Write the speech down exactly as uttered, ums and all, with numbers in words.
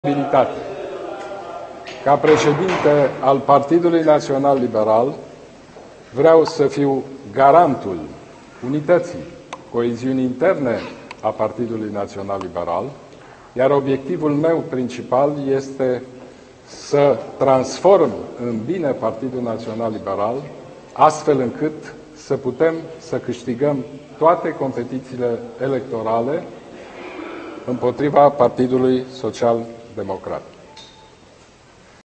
Abilitate. Ca președinte al Partidului Național Liberal, vreau să fiu garantul unității, coeziunii interne a Partidului Național Liberal, iar obiectivul meu principal este să transform în bine Partidul Național Liberal, astfel încât să putem să câștigăm toate competițiile electorale împotriva Partidului Social Democrat.